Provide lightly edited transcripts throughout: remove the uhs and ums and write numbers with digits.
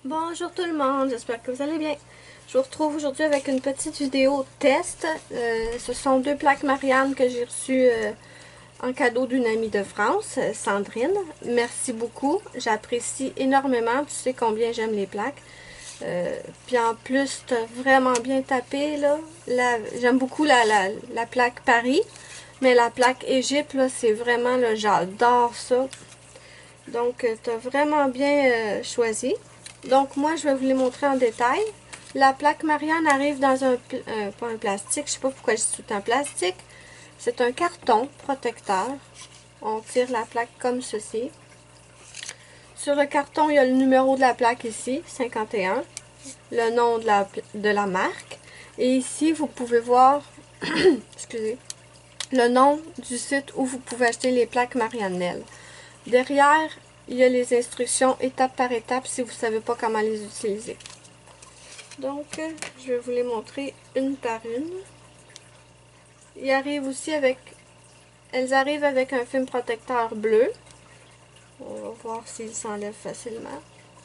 Bonjour tout le monde, j'espère que vous allez bien. Je vous retrouve aujourd'hui avec une petite vidéo test. Ce sont deux plaques Marianne que j'ai reçues en cadeau d'une amie de France, Sandrine. Merci beaucoup, j'apprécie énormément, tu sais combien j'aime les plaques. Puis en plus, tu as vraiment bien tapé, là. J'aime beaucoup la plaque Paris, mais la plaque Égypte, là, c'est vraiment, là, j'adore ça. Donc, tu as vraiment bien choisi. Donc, moi, je vais vous les montrer en détail. La plaque Marianne arrive dans pas un plastique, je sais pas pourquoi je dis tout en plastique. C'est un carton protecteur. On tire la plaque comme ceci. Sur le carton, il y a le numéro de la plaque ici, 51. Le nom de la marque. Et ici, vous pouvez voir, excusez, le nom du site où vous pouvez acheter les plaques Mariannelle. Derrière, il y a les instructions étape par étape si vous ne savez pas comment les utiliser. Donc, je vais vous les montrer une par une. Elles arrivent avec un film protecteur bleu. On va voir s'il s'enlève facilement.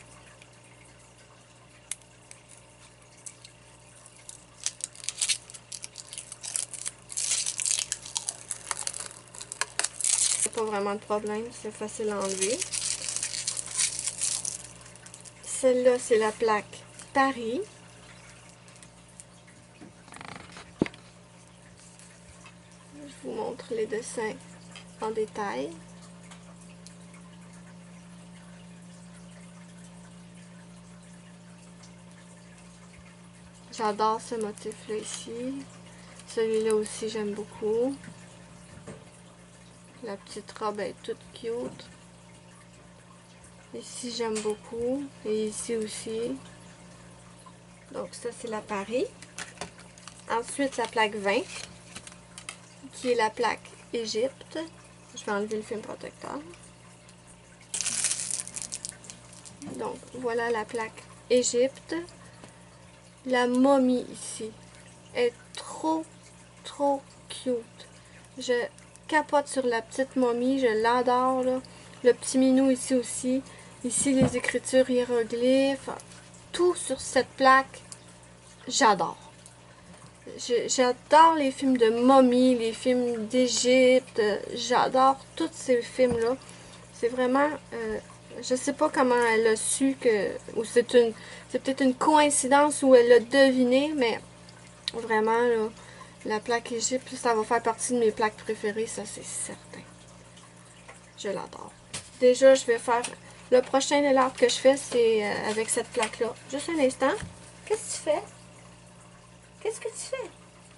Pas vraiment de problème, c'est facile à enlever. Celle-là, c'est la plaque Paris. Je vous montre les dessins en détail. J'adore ce motif-là ici. Celui-là aussi, j'aime beaucoup. La petite robe est toute cute. Ici, j'aime beaucoup. Et ici aussi. Donc, ça, c'est la Paris. Ensuite, la plaque 20, qui est la plaque Égypte. Je vais enlever le film protecteur. Donc, voilà la plaque Égypte. La momie ici est trop cute. Je capote sur la petite momie, je l'adore. Le petit minou ici aussi. Ici, les écritures hiéroglyphes. Tout sur cette plaque, j'adore. J'adore les films de momie, les films d'Égypte. J'adore tous ces films-là. C'est vraiment... je sais pas comment elle a su que... Ou c'est peut-être une coïncidence où elle l'a deviné, mais vraiment, là, la plaque Égypte, ça va faire partie de mes plaques préférées, ça c'est certain. Je l'adore. Déjà, je vais faire... Le prochain nail art que je fais, c'est avec cette plaque-là. Juste un instant. Qu'est-ce que tu fais? Qu'est-ce que tu fais?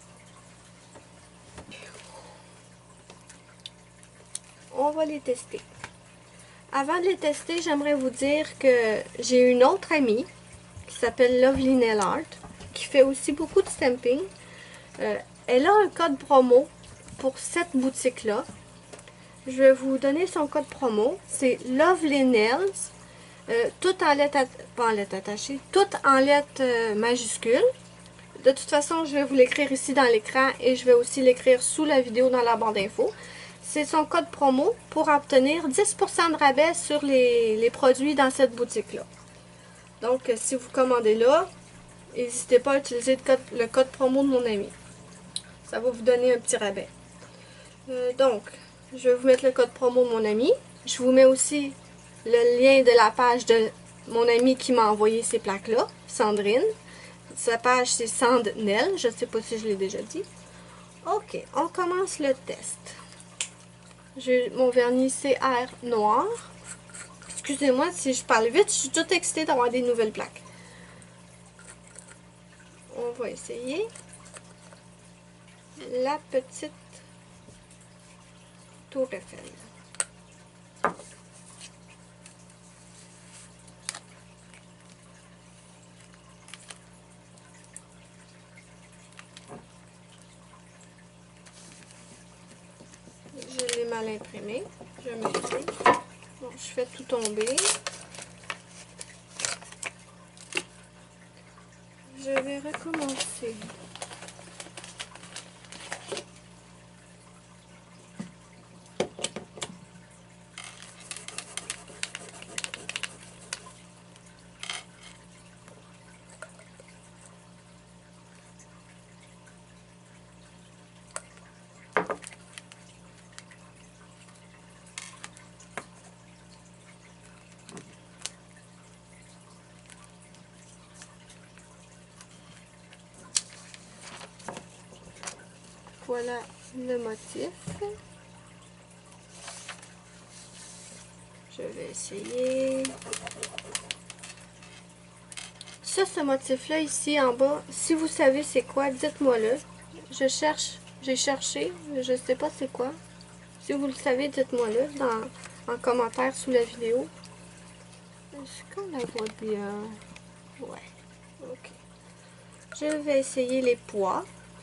On va les tester. Avant de les tester, j'aimerais vous dire que j'ai une autre amie qui s'appelle Lovely Nail Art, qui fait aussi beaucoup de stamping. Elle a un code promo pour cette boutique-là. Je vais vous donner son code promo. C'est Lovely Nails, tout en lettres, pas en lettres attachées, tout en lettres majuscules. De toute façon, je vais vous l'écrire ici dans l'écran et je vais aussi l'écrire sous la vidéo dans la barre d'infos. C'est son code promo pour obtenir 10% de rabais sur les produits dans cette boutique-là. Donc, si vous commandez là, n'hésitez pas à utiliser le code promo de mon ami. Ça va vous donner un petit rabais. Donc, je vais vous mettre le code promo de mon ami. Je vous mets aussi le lien de la page de mon ami qui m'a envoyé ces plaques-là, Sandrine. Sa page, c'est Sandnel. Je ne sais pas si je l'ai déjà dit. Ok, on commence le test. J'ai mon vernis CR noir. Excusez-moi si je parle vite, je suis toute excitée d'avoir des nouvelles plaques. On va essayer la petite tour Eiffel. Je l'ai mal imprimé, je m'excuse. Bon, je fais tout tomber. Je vais recommencer. Voilà le motif. Je vais essayer. Ça, ce motif-là, ici en bas, si vous savez c'est quoi, dites-moi-le. J'ai cherché, je ne sais pas c'est quoi. Si vous le savez, dites-moi-le en commentaire sous la vidéo. Est-ce qu'on la voit bien? Ouais, ok. Je vais essayer les poids.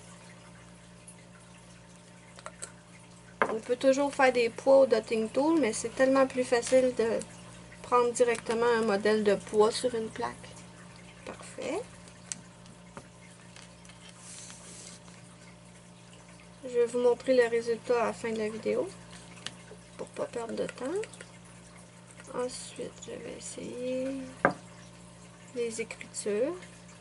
On peut toujours faire des poids au dotting tool, mais c'est tellement plus facile de prendre directement un modèle de poids sur une plaque. Parfait. Je vais vous montrer le résultat à la fin de la vidéo pour pas perdre de temps. Ensuite, je vais essayer les écritures.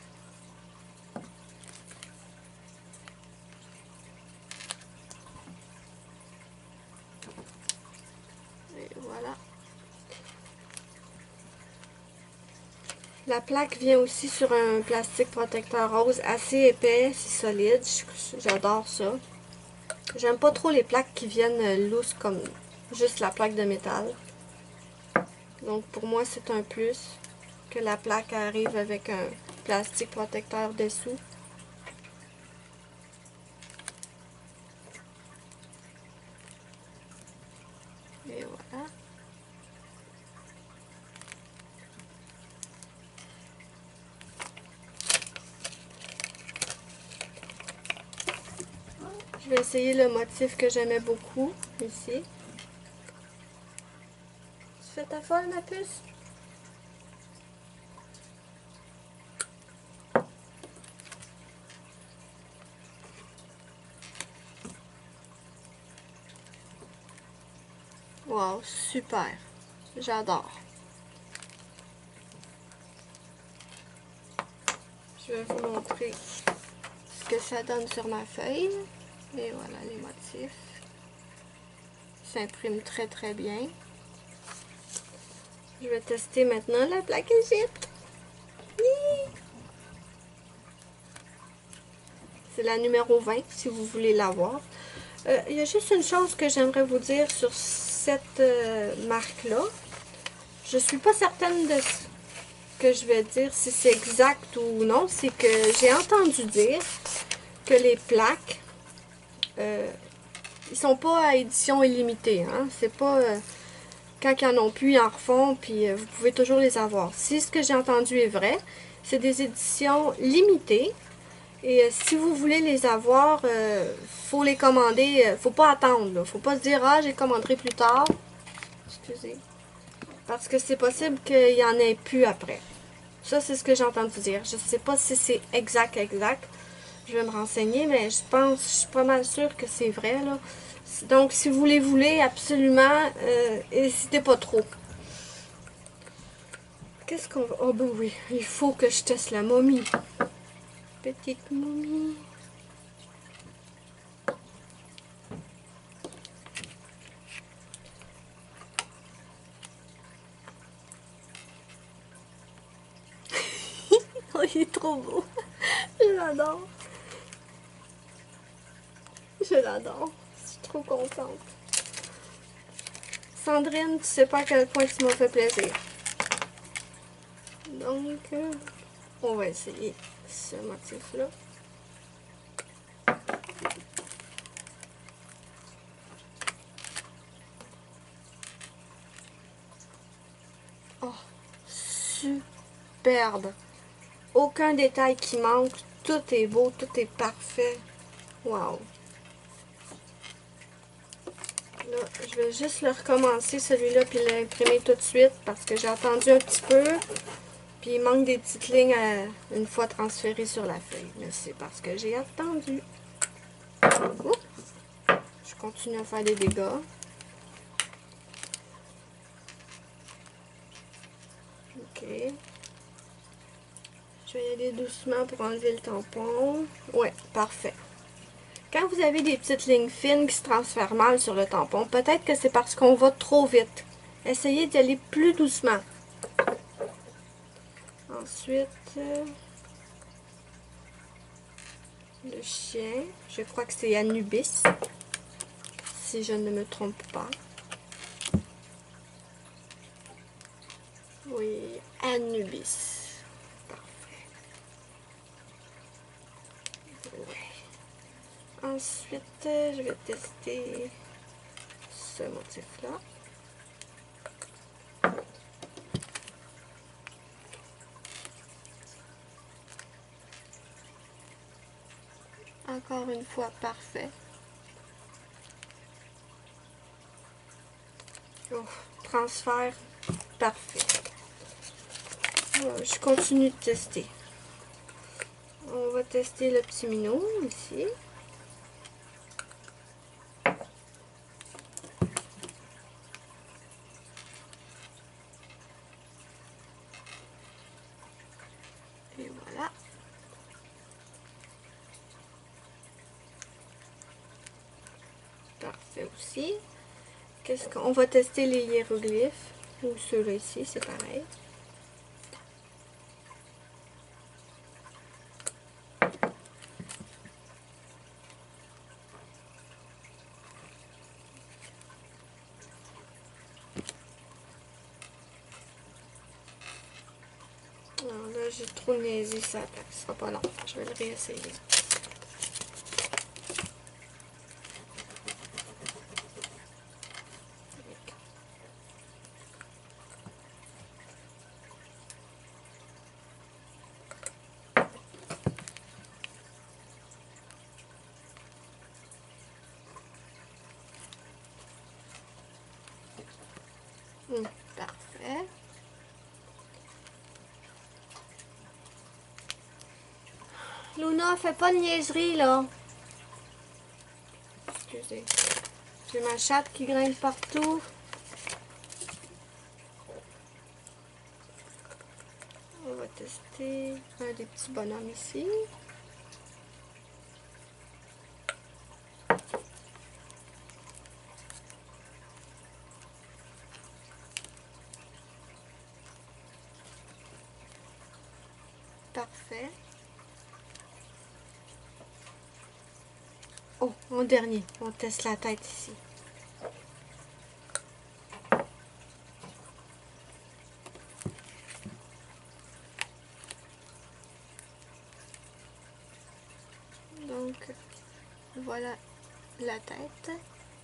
Et voilà. La plaque vient aussi sur un plastique protecteur rose assez épais, c'est solide. J'adore ça. J'aime pas trop les plaques qui viennent lousses comme juste la plaque de métal. Donc pour moi c'est un plus que la plaque arrive avec un plastique protecteur dessous. Et voilà. Je vais essayer le motif que j'aimais beaucoup ici. Tu fais ta folle, ma puce? Wow, super. J'adore. Je vais vous montrer ce que ça donne sur ma feuille. Et voilà les motifs. Ça imprime très très bien. Je vais tester maintenant la plaque Égypte. C'est la numéro 20 si vous voulez la voir. Il y a juste une chose que j'aimerais vous dire sur cette marque-là. Je suis pas certaine de ce que je vais dire, si c'est exact ou non. C'est que j'ai entendu dire que les plaques, ils sont pas à édition illimitée. Hein? C'est pas... quand ils en ont plus, ils en refont, puis vous pouvez toujours les avoir. Si ce que j'ai entendu est vrai, c'est des éditions limitées. Et si vous voulez les avoir, faut les commander, faut pas attendre. Là. Faut pas se dire, ah, j'ai commanderai plus tard. Excusez. Parce que c'est possible qu'il y en ait plus après. Ça, c'est ce que j'ai entendu dire. Je sais pas si c'est exact. Je vais me renseigner, mais je suis pas mal sûre que c'est vrai, là. Donc, si vous les voulez, absolument, n'hésitez pas trop. Qu'est-ce qu'on va... Oh, ben oui, il faut que je teste la momie. Petite momie. Oh, il est trop beau. Je l'adore. Je l'adore. Je suis trop contente. Sandrine, tu sais pas à quel point tu m'as fait plaisir. Donc, on va essayer ce motif-là. Oh, superbe. Aucun détail qui manque. Tout est beau, tout est parfait. Wow. Là, je vais juste le recommencer, celui-là, puis l'imprimer tout de suite parce que j'ai attendu un petit peu. Puis il manque des petites lignes une fois transférées sur la feuille. Mais c'est parce que j'ai attendu. Oups. Je continue à faire des dégâts. Ok. Je vais y aller doucement pour enlever le tampon. Ouais, parfait. Quand vous avez des petites lignes fines qui se transfèrent mal sur le tampon, peut-être que c'est parce qu'on va trop vite. Essayez d'y aller plus doucement. Ensuite, le chien. Je crois que c'est Anubis, si je ne me trompe pas. Oui, Anubis. Parfait. Ouais. Ensuite, je vais tester ce motif-là. Encore une fois, parfait. Oh, transfert, parfait. Je continue de tester. On va tester le petit minot ici. Et voilà. Parfait aussi. Qu'est-ce qu'on va tester les hiéroglyphes ou ceux-là ici, c'est pareil. Alors là, j'ai trop niaisé ça, ce sera pas long. Je vais le réessayer. Parfait. Luna, fais pas de niaiserie, là. Excusez. J'ai ma chatte qui grimpe partout. On va tester un des petits bonhommes ici. Parfait. Oh, en dernier, on teste la tête ici. Donc, voilà la tête.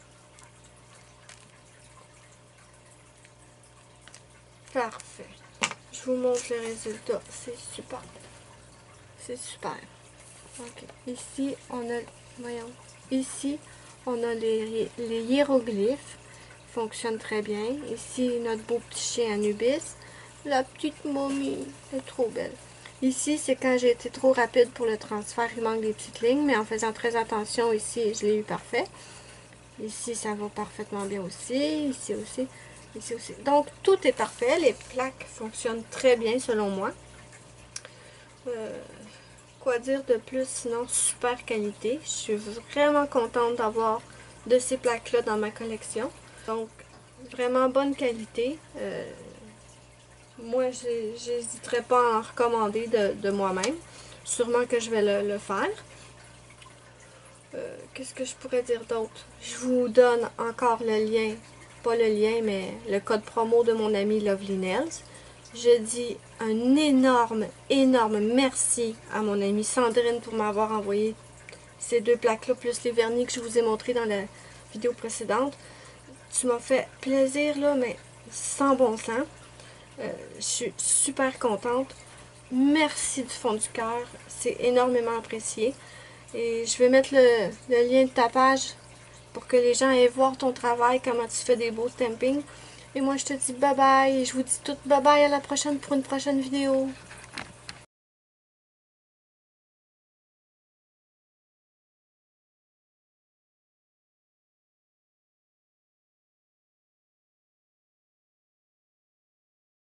Parfait. Je vous montre le résultat. C'est super. C'est super. Ok. Ici, on a... Voyons. Ici, on a les hiéroglyphes. Ils fonctionnent très bien. Ici, notre beau petit chien Anubis. La petite momie. Elle est trop belle. Ici, c'est quand j'ai été trop rapide pour le transfert. Il manque des petites lignes. Mais en faisant très attention, ici, je l'ai eu parfait. Ici, ça va parfaitement bien aussi. Ici aussi. Ici aussi. Donc, tout est parfait. Les plaques fonctionnent très bien selon moi. Quoi dire de plus, sinon super qualité. Je suis vraiment contente d'avoir de ces plaques-là dans ma collection. Donc, vraiment bonne qualité. Moi, j'hésiterai pas à en recommander de moi-même. Sûrement que je vais le faire. Qu'est-ce que je pourrais dire d'autre? Je vous donne encore le lien, pas le lien, mais le code promo de mon ami Lovely Nails. Je dis un énorme, énorme merci à mon amie Sandrine pour m'avoir envoyé ces deux plaques-là, plus les vernis que je vous ai montrés dans la vidéo précédente. Tu m'as fait plaisir, là, mais sans bon sens. Je suis super contente. Merci du fond du cœur. C'est énormément apprécié. Et je vais mettre le lien de ta page pour que les gens aillent voir ton travail, comment tu fais des beaux stampings. Et moi, je te dis bye bye. Et je vous dis tout bye bye à la prochaine pour une prochaine vidéo.